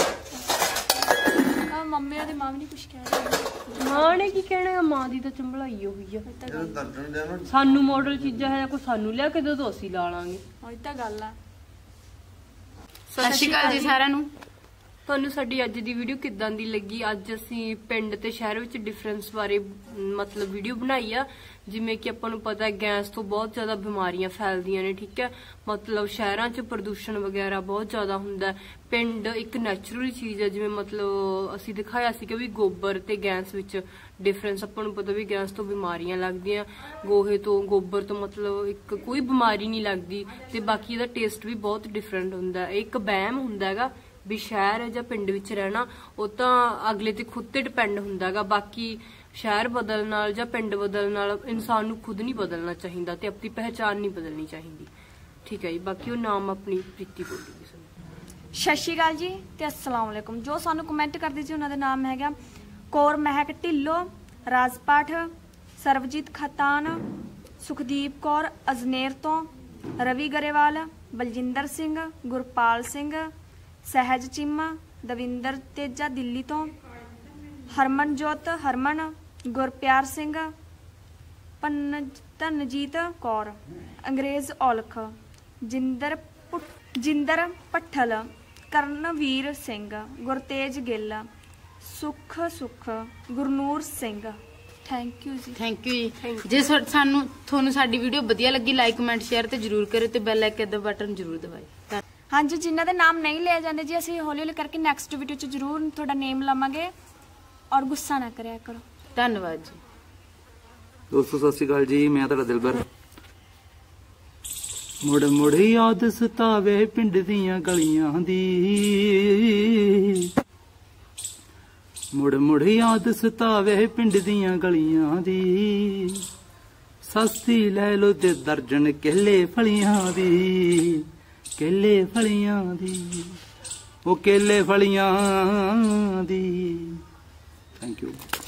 ਮੰਮੀ ਦੀ ਮਾਂ ਨੇ ਕੁਝ ਕਹਿ ਮਾਂ ਨੇ ਕੀ ਕਹਿਣਾ, ਮਾਂ ਦੀ ਤਾਂ ਚੰਬਲਾਈ ਹੋਈ ਆ। ਸਾਨੂੰ ਮਾਡਲ ਚੀਜ਼ਾਂ ਹੈ ਕੋਈ ਸਾਨੂੰ ਲਿਆ ਕੇ ਦੇ ਦੋ, ਅਸੀਂ ਲਾ ਲਾਂਗੇ। ਉਹੀ ਤਾਂ ਗੱਲ ਆ। ਸਤਿ ਸ਼੍ਰੀ ਅਕਾਲ ਜੀ ਸਾਰਿਆਂ ਨੂੰ। ਤੁਹਾਨੂੰ ਸਾਡੀ ਅੱਜ ਦੀ ਵੀਡੀਓ ਕਿੱਦਾਂ ਦੀ ਲੱਗੀ? ਅੱਜ ਅਸੀਂ ਪਿੰਡ ਤੇ ਸ਼ਹਿਰ ਵਿੱਚ ਡਿਫਰੈਂਸ ਬਾਰੇ ਮਤਲਬ ਵੀਡੀਓ ਬਣਾਈ ਆ। ਜਿਵੇਂ ਕਿ ਆਪਾਂ ਨੂੰ ਪਤਾ ਹੈ ਗੈਸ ਤੋਂ ਬਹੁਤ ਜ਼ਿਆਦਾ ਬਿਮਾਰੀਆਂ ਫੈਲਦੀਆਂ ਨੇ, ਠੀਕ ਹੈ। ਮਤਲਬ ਸ਼ਹਿਰਾਂ 'ਚ ਪ੍ਰਦੂਸ਼ਣ ਵਗੈਰਾ ਬਹੁਤ ਜ਼ਿਆਦਾ ਹੁੰਦਾ, ਪਿੰਡ ਇੱਕ ਨੈਚੁਰਲ ਚੀਜ਼ ਹੈ। ਜਿਵੇਂ ਮਤਲਬ ਅਸੀਂ ਦਿਖਾਇਆ ਸੀ ਕਿ ਵੀ ਗੋਬਰ ਤੇ ਗੈਸ ਵਿੱਚ ਡਿਫਰੈਂਸ, ਆਪਾਂ ਨੂੰ ਪਤਾ ਵੀ ਗੈਸ ਤੋਂ ਬਿਮਾਰੀਆਂ ਲੱਗਦੀਆਂ, ਗੋਹੇ ਤੋਂ ਗੋਬਰ ਤੋਂ ਮਤਲਬ ਇੱਕ ਕੋਈ ਬਿਮਾਰੀ ਨਹੀਂ ਲੱਗਦੀ, ਤੇ ਬਾਕੀ ਇਹਦਾ ਟੇਸਟ ਵੀ ਬਹੁਤ ਡਿਫਰੈਂਟ ਹੁੰਦਾ। ਇਹ ਇੱਕ ਵਹਿਮ ਹੁੰਦਾ ਹੈਗਾ ਵੀ ਸ਼ਹਿਰ ਜਾਂ ਪਿੰਡ ਵਿੱਚ ਰਹਿਣਾ, ਉਹ ਤਾਂ ਅਗਲੇ ਤੇ ਖੁਦ ਤੇ ਡਿਪੈਂਡ ਹੁੰਦਾ ਹੈਗਾ। ਬਾਕੀ ਸ਼ਹਿਰ ਬਦਲਣ ਨਾਲ ਜਾਂ ਪਿੰਡ ਬਦਲਣ ਨਾਲ ਇਨਸਾਨ ਨੂੰ ਖੁਦ ਨਹੀਂ ਬਦਲਣਾ ਚਾਹੀਦਾ ਤੇ ਆਪਣੀ ਪਹਿਚਾਣ ਨਹੀਂ ਬਦਲਣੀ ਚਾਹੀਦੀ, ਠੀਕ ਹੈ ਜੀ। ਬਾਕੀ ਉਹ ਨਾਮ ਆਪਣੀ ਪ੍ਰੀਤੀ ਬੋਲੂਗੀ। ਸਤਿ ਸ਼੍ਰੀ ਅਕਾਲ ਜੀ ਤੇ अस्सलाम वालेकुम। जो ਸਾਨੂੰ ਕਮੈਂਟ ਕਰਦੇ ਸੀ ਉਹਨਾਂ ਦਾ ਨਾਮ ਹੈਗਾ ਕੌਰ ਮਹਿਕ ਢਿੱਲੋਂ, ਰਾਜਪਾਠ, ਸਰਬਜੀਤ ਖਤਾਨ, ਸੁਖਦੀਪ ਕੌਰ ਅਜਨੇਰ ਤੋਂ, ਰਵੀ ਗਰੇਵਾਲ, ਬਲਜਿੰਦਰ ਸਿੰਘ, ਗੁਰਪਾਲ ਸਿੰਘ, ਸਹਿਜ ਚੀਮਾ, ਦਵਿੰਦਰ ਤੇਜਾ ਦਿੱਲੀ ਤੋਂ, ਹਰਮਨਜੋਤ ਹਰਮਨ, ਗੁਰਪਿਆਰ ਸਿੰਘ, ਧਨਜੀਤ ਕੌਰ, ਅੰਗਰੇਜ਼ ਔਲਖ, ਜਿੰਦਰ ਪੱਠਲ, ਕਰਨਵੀਰ ਸਿੰਘ, ਗੁਰਤੇਜ ਗਿੱਲ, ਸੁਖ ਗੁਰਨੂਰ ਸਿੰਘ। ਥੈਂਕ ਯੂ ਜੀ। ਥੈਂਕ ਯੂ ਜੀ। ਜੇ ਤੁਹਾਨੂੰ ਸਾਡੀ ਵੀਡੀਓ ਵਧੀਆ ਲੱਗੀ, ਲਾਈਕ ਕਮੈਂਟ ਸ਼ੇਅਰ ਤੇ ਜਰੂਰ ਕਰਿਓ, ਤੇ ਬੈਲ ਆਈਕਨ ਦਾ ਬਟਨ ਜਰੂਰ ਦਬਾਇਓ। ਹਾਂਜੀ, ਜਿਨ੍ਹਾਂ ਦੇ ਨਾਮ ਨਹੀਂ ਲਿਆ ਜਾਂਦੇ ਜੀ, ਅਸੀਂ ਹੌਲੀ ਹੌਲੀ ਕਰਕੇ ਨੈਕਸਟ ਵੀਡੀਓ 'ਚ ਜਰੂਰ ਤੁਹਾਡਾ ਨੇਮ ਲਵਾਂਗੇ, ਔਰ ਗੁੱਸਾ ਨਾ ਕਰਿਆ ਕਰੋ। ਧੰਨਵਾਦ ਜੀ ਦੋਸਤੋ, ਸਤਿ ਸ਼੍ਰੀ ਅਕਾਲ ਜੀ, ਮੈਂ ਤੁਹਾਡਾ ਦਿਲਬਰ। ਮੁੜ ਮੁੜ ਯਾਦ ਸਤਾਵੇ ਪਿੰਡ ਦੀਆਂ ਗਲੀਆਂ ਦੀ, ਮੁੜ ਮੁੜ ਯਾਦ ਸਤਾਵੇ ਪਿੰਡ ਦੀਆਂ ਗਲੀਆਂ ਦੀ, ਸਸਤੀ ਲੈ ਲੋ ਤੇ ਦਰਜਨ ਕੇਲੇ ਫਲੀਆਂ ਦੀ, ਕੇਲੇ ਫਲੀਆਂ ਦੀ, ਉਹ ਕੇਲੇ ਫਲੀਆਂ ਦੀ। Thank you.